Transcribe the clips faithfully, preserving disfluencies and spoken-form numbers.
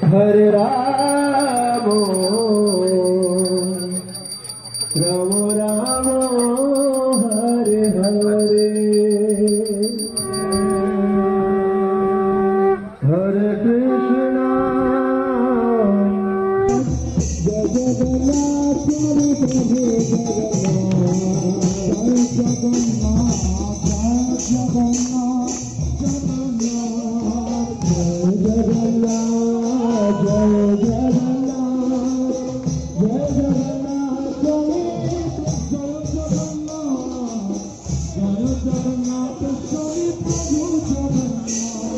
हरे राम राम राम हरे हरे हरे कृष्णा जय जगन्नाथ प्रभु जगन्नाथ जगन्नाथ जगन्नाथ जगन्नाथ जय जगन्नाथ जय जगन्नाथ जय जगन्नाथ स्वामी प्रभु जगन्नाथ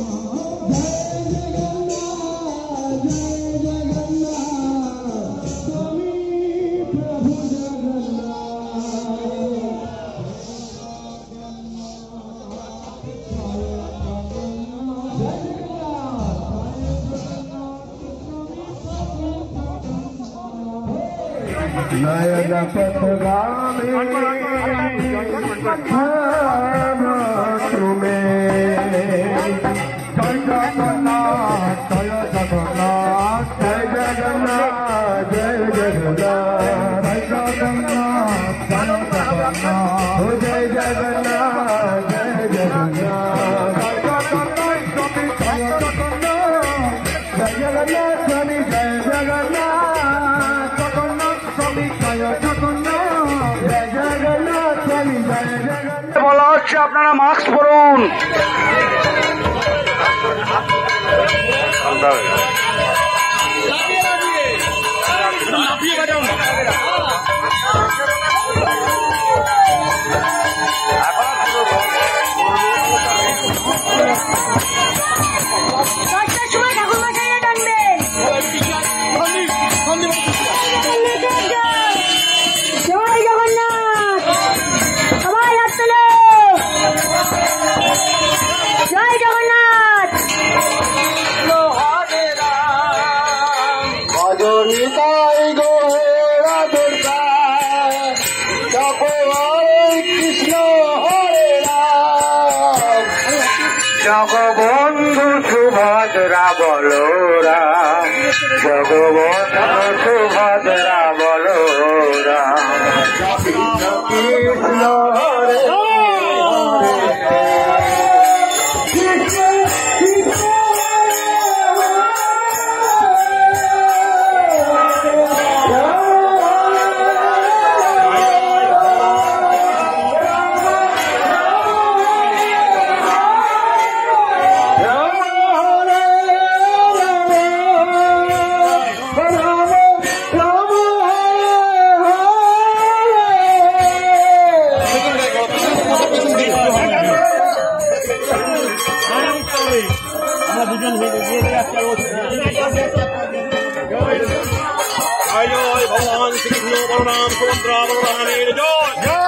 जय जगन्नाथ स्वामी प्रभु नयन पथगामी तुम्हें जय जगन्नाथ जय जगन्नाथ जय जगन्नाथ जय जगन्नाथ जय जगन्नाथ जय जगन्नाथ जय जगन्नाथ जय जगन्नाथ जय जगन्नाथ स्वामी जय जगन्नाथ বলা হচ্ছে আপনারা মাস্ক পরুন। জগবন্ধু সুভদ্রা বলোরা জগবন্ধু সুভদ্রা বলোরা কৃষ্ণ হরে जय जय भगवान श्री कृष्ण बलराम सुभद्रा बलरामेण जय।